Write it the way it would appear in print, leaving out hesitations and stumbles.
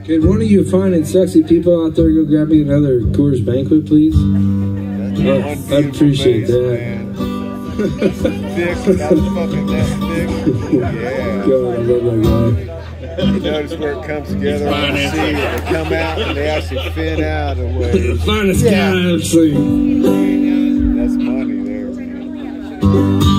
Can one of you fine and sexy people out there go grab me another Coors Banquet, please? I'd appreciate that. Dick, that's fucking that dick. Yeah. God, I love that guy. You notice where it comes together on the sea. They come out and they actually fin out away. The finest guy I've seen. That's money there, man.